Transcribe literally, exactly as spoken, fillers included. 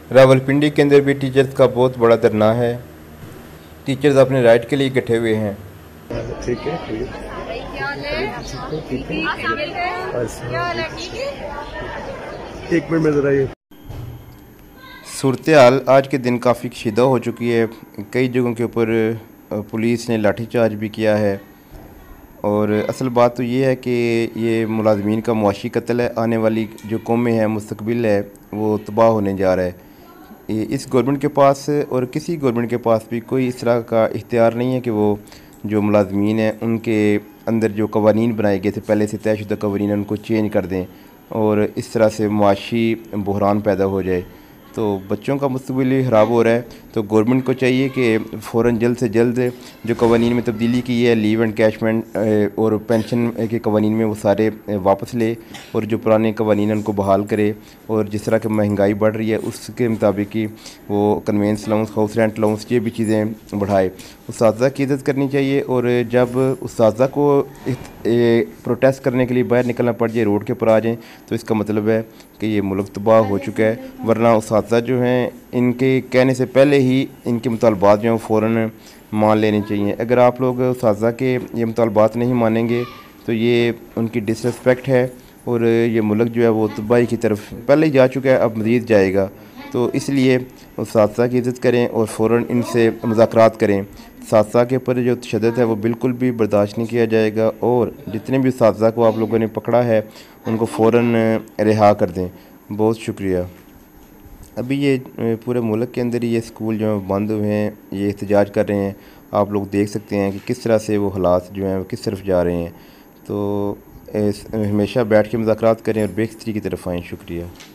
रावलपिंडी के अंदर भी टीचर्स का बहुत बड़ा धरना है। टीचर्स अपने राइट के लिए इकट्ठे हुए हैं। ठीक है, ठीक है। एक मिनट में जरा ये सूरत हाल आज के दिन काफ़ी कशीदा हो चुकी है। कई जगहों के ऊपर पुलिस ने लाठीचार्ज भी किया है और असल बात तो ये है कि ये मुलाजमीन का मुआशी कत्ल है। आने वाली जो कौमें हैं, मुस्तकबिल है, वो तबाह होने जा रहा है। ये इस गवर्नमेंट के पास और किसी गवर्नमेंट के पास भी कोई इस तरह का इख्तियार नहीं है कि वो जो मुलाजमीन हैं उनके अंदर जो कवानीन बनाए गए थे, पहले से तयशुदा कवानीन, उनको चेंज कर दें और इस तरह से मुआशी बहरान पैदा हो जाए। तो बच्चों का मुस्तकबिल भी ख़राब हो रहा है। तो गवर्नमेंट को चाहिए कि फ़ौरन जल्द से जल्द जो कवानीन में तब्दीली की है, लीव एंड कैशमेंट और पेंशन के कवानीन में, वो सारे वापस ले और जो पुराने कवानीन उनको बहाल करे। और जिस तरह की महंगाई बढ़ रही है उसके मुताबिक ही वो conveyance allowance, house rent allowance, ये भी चीज़ें बढ़ाए। उस्ताज़ा की इज़्ज़त करनी चाहिए और जब उस्ताज़ा को प्रोटेस्ट करने के लिए बाहर निकलना पड़ जाए, रोड के ऊपर आ जाएँ, तो इसका मतलब है कि ये मुल्क तबाह हो चुका है। वरना उस्ताज़ा जो हैं, इनके कहने से पहले ही इनके मुतालबात जो हैं फ़ौरन मान लेने चाहिए। अगर आप लोग उस्ताज़ा के ये मुतालबात नहीं मानेंगे तो ये उनकी डिसरिस्पेक्ट है और ये मुल्क जो है वो तबाही की तरफ पहले ही जा चुका है, अब मज़ीद जाएगा। तो इसलिए उस्ताज़ा की इज़्ज़त करें और फ़ौरन इनसे मुज़ाकरात करें। उस्ताज़ा के ऊपर जो तशद्दुद है वो बिल्कुल भी बर्दाश्त नहीं किया जाएगा और जितने भी उस्ताज़ा को आप लोगों ने पकड़ा है उनको फ़ौरन रिहा कर दें। बहुत शुक्रिया। अभी ये पूरे मुल्क के अंदर ही ये स्कूल जो हैं बंद हुए हैं, ये एहतजाज कर रहे हैं। आप लोग देख सकते हैं कि किस तरह से वो हालात जो हैं वो किस तरफ जा रहे हैं। तो हमेशा बैठ के मुज़ाकरात करें और बेखतरी की तरफ आएँ। शुक्रिया।